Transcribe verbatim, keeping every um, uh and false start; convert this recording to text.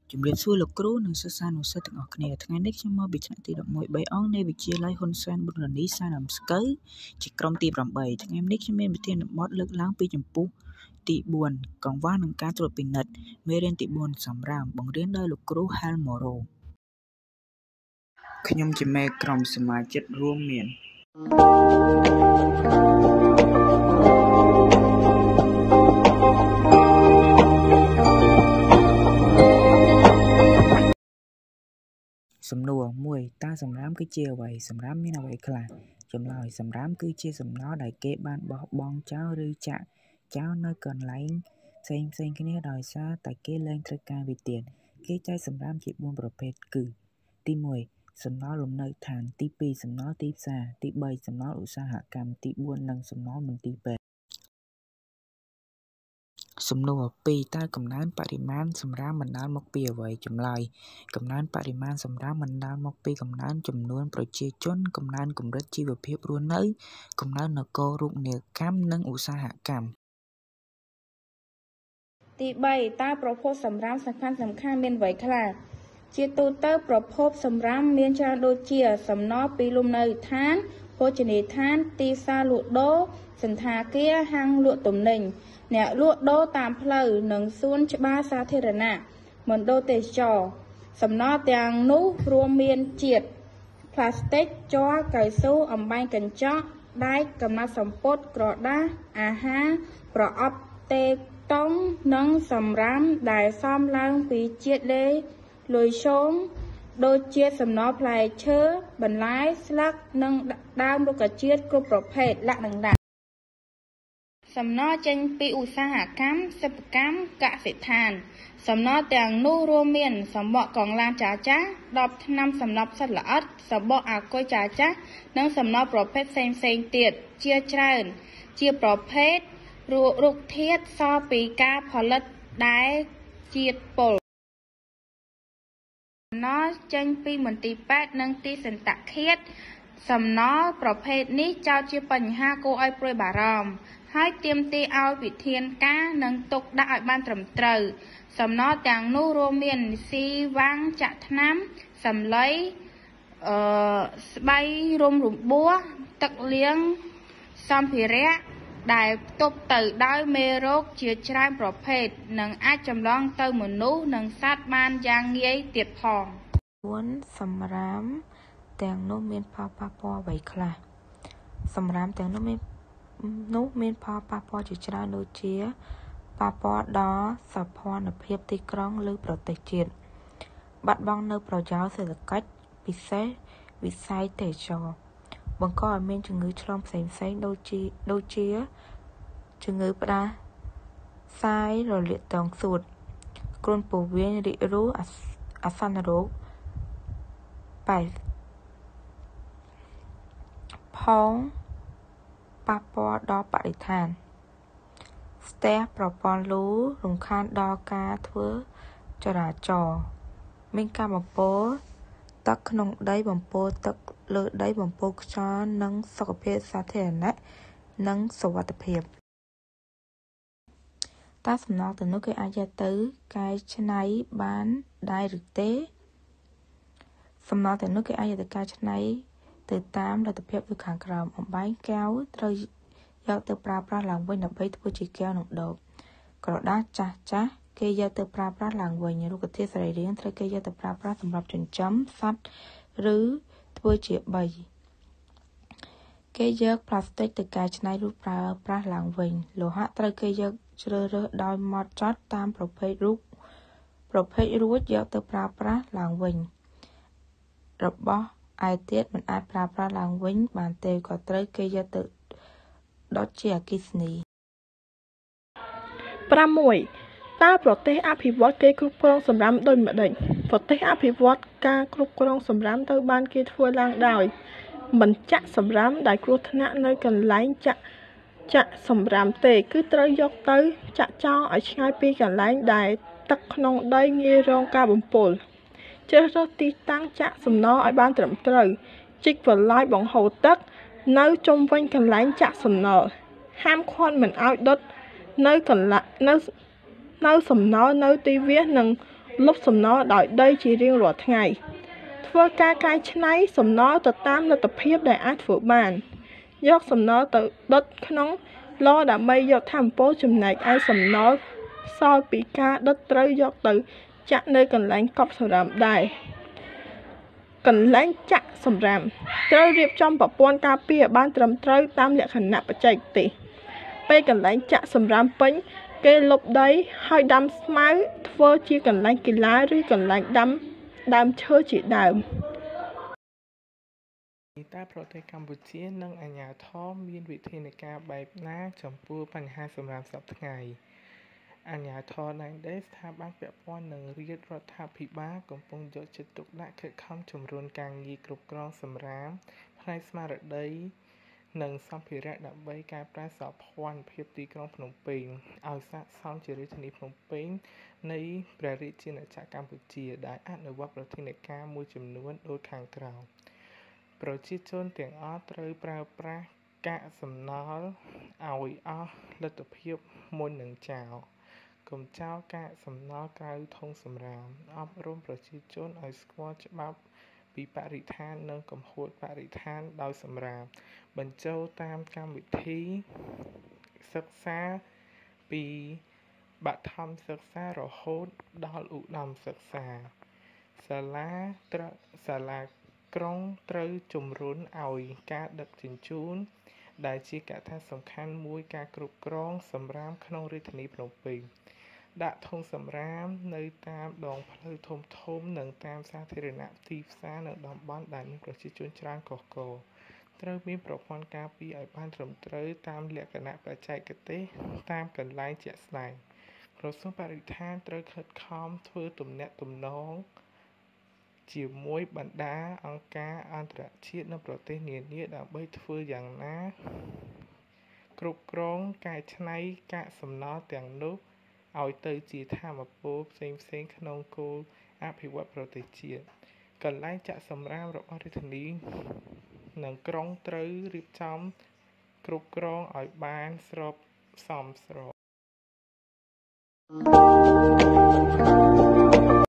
ជំរាបសួរលោកគ្រូនិងសិស្សានុសិស្សទាំងអស់គ្នាថ្ងៃនេះខ្ញុំមកពីថ្នាក់ទី11 3អង្គនៃវិទ្យាល័យហ៊ុនសែនប៊ុនរ៉ានីសានំស្កូវជាក្រុមទី8ថ្ងៃនេះខ្ញុំមានប្រធានបទលើកឡើងពីចម្ពោះទី4កង្វះនឹងការត្រួតពិនិត្យមេរៀនទី4សម្រាប់បង្រៀនដោយលោកគ្រូ Helmoro ខ្ញុំជាមេក្រុមសមាជិករួមមានសំណួរមួយតើសម្រាមគឺជាអ្វីសម្រាមមានអ្វីខ្លះចម្លើយសម្រាមគឺជាសំណល់ដែលគេបានបោះបង់ចោលឬចាក់ចោលនៅកន្លែងផ្សេងផ្សេងគ្នាដោយសារតែគេលែងត្រូវការវាទៀតគេចែកសម្រាមជាបួនប្រភេទគឺទីមួយសំណល់លំនៅឋានទីពីរសំណល់ទីផ្សារទីបីសំណល់ឧស្សាហកម្មទីបួននិងសំណល់មន្ទីរពេទ្យសំណួរពីរតើកំណើនបរិមាណសម្រាមបណ្ដាលមកពីអ្វីចម្លើយកំណើនបរិមាណសម្រាមបណ្ដាលមកពីកំណើនចំនួនប្រជាជនកំណើនកម្រិតជីវភាពរស់នៅកំណើននគរូបនីយកម្មនិងឧស្សាហកម្មទីបីតើប្រភពសម្រាមសំខាន់សំខាន់មានអ្វីខ្លះជាទូទៅប្រភពសម្រាមមានច្រើនដូចជាសំណល់ពីលំនៅឋានភោជនីយដ្ឋានទីផ្សារលក់ដូរសន្តាគារហាងលក់ទំនិញអ្នកលក់ដូរតាមផ្លូវនិងសួនច្បារសាធារណៈមណ្ឌលទេសចរណ៍សំណល់ទាំងនោះរួមមានជាតិផ្លាស្ទិកជ័រកៅស៊ូអំបែងកញ្ចក់ដែកកំណាត់សំពត់ក្រដាសអាហារប្រអប់តេតុងនិងសម្រាមដែលសំឡើងពីជាតិលេលុយឆូងដូចជាសំណល់ផ្លែឈើបន្លែស្លឹកនិងដើមរុក្ខជាតិគ្រប់ប្រភេទលក្ខណៈសំណល់ចេញពីឧស្សាហកម្មសិប្បកម្មកសិដ្ឋានសំណល់ទាំងនោះរួមមានសំបកកង់ឡានចាស់ចាស់ដបថ្នាំសម្រាប់សត្វល្អិតសំបកអាគុយចាស់ចាស់និងសំណល់ប្រភេទផ្សេងផ្សេងទៀតជាច្រើនជាប្រភេទរុក្ខធាតុសល់ពីការផលិតដែលជាតិពុលសំណល់ចេញពីមន្ទីរពេទ្យនិងទីសន្តិឃាតសំណល់ប្រភេទនេះចោទជាបញ្ហាគួរឲ្យព្រួយបារម្ភហើយទាមទារឲ្យវិធានការនិងទុកដាក់ឲ្យបានត្រឹមត្រូវសំណល់ទាំងនោះរួមមានស៊ីវាំងចាក់ថ្នាំសម្លៃអឺស្បៃរុំរំបួសទឹកលាងសម្ភារៈដែលផ្ទុកទៅដោយមេរោគជាច្រើនប្រភេទនិងអាចចម្លងទៅមនុស្សនិងសត្វបានយ៉ាងងាយទៀតផងួនសម្រាមទាំងនោះមានផលប៉ះពាល់អ្វីខ្លះសម្រាមទាំងនោះមាននោះមានផលប៉ះពាល់ជាច្រើនដូចជាប៉ះពាល់ដល់សោភ័ណភាពទីក្រុងឬប្រទេសជាតិបាត់បង់នៅប្រយោជន៍សេដ្ឋកិច្ចពិសេសវិស័យទេសចរណ៍បង្កឲ្យមានជំងឺឆ្លងផ្សេងផ្សេងដូចជាដូចជាជំងឺផ្ដាសាយរលាកទងសួតគ្រុនពោះវៀនរាគរូសអាសន្នរោគប៉ែសផងប៉ះពាល់ដល់បរិស្ថានស្ទះប្រព័ន្ធលូរំខានដល់ការធ្វើចរាចរណ៍មានការបំពុលទឹកក្នុងដីបំពុលទឹកលើដីបំពុលខ្យល់និងសុខភាពសាធារណៈនិងសុវត្ថិភាពតើសំណល់ទាំងនោះគេអាចយកទៅកែច្នៃបានដែរឬទេសំណល់ទាំងនោះគេអាចយកទៅកែច្នៃទៅតាមលទ្ធភាពដូចខាងក្រោមអំបែងកែវត្រូវយកទៅប្រើប្រាស់ឡើងវិញដើម្បីធ្វើជាកែវនិងដបក្រដាសចាស់ចាស់គេយកទៅប្រើប្រាស់ឡើងវិញរុក្ខធាតុសរីរាង្គត្រូវគេយកទៅប្រើប្រាស់សម្រាប់ចិញ្ចឹមសត្វឬធ្វើជាបីគេយកផ្លាស្ទិកទៅកែច្នៃរួចប្រើប្រាស់ឡើងវិញលោហៈត្រូវគេយកជ្រើសរើសដោយម៉ត់ចត់តាមប្រភេទរូបប្រភេទរួចយកទៅប្រើប្រាស់ឡើងវិញរបស់ឯទៀតមិនអាចប្រើប្រាស់ឡើងវិញបានទេក៏ត្រូវគេយកទៅដុតជាអគ្គិសនីប្រាំមួយតើប្រទេសអភិវឌ្ឍគេគ្រប់គ្រងសម្រាមដូចម្តេចប្រទេសអភិវឌ្ឍការគ្រប់គ្រងសម្រាមទៅបានគេធ្វើឡើងដោយមិនចាក់សម្រាមដែលគ្រោះថ្នាក់នៅកន្លែងចាក់ចាក់សម្រាមទេគឺត្រូវយកទៅចាក់ចោលឲ្យឆ្ងាយពីកន្លែងដែលទឹកក្នុងដីងាយរងការបំពុលជ្រើសរើសទីតាំងចាក់សំណល់ឲ្យបានត្រឹមត្រូវជីកបន្លាយបង្ហូរទឹកនៅជុំវិញកន្លែងចាក់សំណល់ហាមឃាត់មិនឲ្យដុតនៅកន្លែងនៅនៅសំណល់នៅទីវាសនិងលុបសំណល់ដោយដីជារៀងរាល់ថ្ងៃធ្វើការកែច្នៃសំណល់ទៅតាមលទ្ធភាពដែលអាចធ្វើបានយកសំណល់ទៅដុតក្នុងឡដើម្បីយកថាមពលចំណែកឯសំណល់សល់ពីការដុតត្រូវយកទៅចាក់នៅកន្លែងកប់សម្រាមដែរកន្លែងចាក់សម្រាមត្រូវរៀបចំប្រព័ន្ធការពារឲ្យបានត្រឹមត្រូវតាមលក្ខណៈបច្ចេកទេសពេលកន្លែងចាក់សម្រាមពេញគេលុបដីហើយដាំស្មៅធ្វើជាកន្លែងកីឡាឬកន្លែងដាំដើមឈើជាដើមតើប្រទេសកម្ពុជានិងអាជ្ញាធរមានវិធានការបែបណាចំពោះបញ្ហាសំរាមសពថ្ងៃអាជ្ញាធរដែនដីស្ថាប័នពាក់ព័ន្ធនិងរាជរដ្ឋាភិបាលកំពុងយកចិត្តទុកដាក់ខិតខំជំរុញការងារគ្រប់គ្រងសំរាមផ្នែកស្មារតីនិងសម្ភារៈដើម្បីកែប្រែសោភ័ណភាពទីក្រុងភ្នំពេញឲ្យស័ក្តិសមជារាជធានីភ្នំពេញនៃព្រះរាជាណាចក្រកម្ពុជាដែលអនុវត្តប្រធានការមួយចំនួនដូចខាងក្រោមប្រជាជនទាំងអស់ត្រូវប្រើប្រាស់កាកសំណល់ឲ្យអស់លទ្ធភាពមុននឹងចោលកុំចោលកាកសំណល់ក្រៅធុងសំរាមអប់រំប្រជាជនឲ្យស្គាល់ច្បាប់ពីបរិស្ថាននិងកំហួតបរិស្ថានដោយសំរាមបញ្ចូលតាមកម្មវិធីសិក្សាពីបឋមសិក្សារហូតដល់ឧត្តមសិក្សាសាលាត្រសាលាក្រុងត្រូវជំរុញឲ្យការដឹកជញ្ជូនដែលជាកត្តាសំខាន់មួយការគ្រប់គ្រងសំរាមក្នុងរាជធានីភ្នំពេញដាក់ធុងសំរាមនៅតាមដងផ្លូវធំធំនិងតាមសាធារណៈទីផ្សារនៅតំបន់ដែលមានប្រជាជនច្រើនកុះករត្រូវមានប្រព័ន្ធការពារឲ្យបានត្រឹមត្រូវតាមលក្ខណៈបច្ចេកទេសតាមកន្លែងជាក់ស្ដែងក្រសួងបរិស្ថានត្រូវខិតខំធ្វើទំនាក់ទំនងជាមួយបណ្ដាអង្គការអន្តរជាតិនិងប្រទេសនានាដើម្បីធ្វើយ៉ាងណាគ្រប់គ្រងកែច្នៃកាកសំណល់ទាំងនោះឲ្យទៅជាថាមពលផ្សេងៗក្នុងគោលអភិវឌ្ឍប្រទេសជាតិកន្លែងចាក់សំរាមរបស់រាជធានីនិងក្រុងត្រូវរៀបចំគ្រប់គ្រងឲ្យបានស្របសមស្រប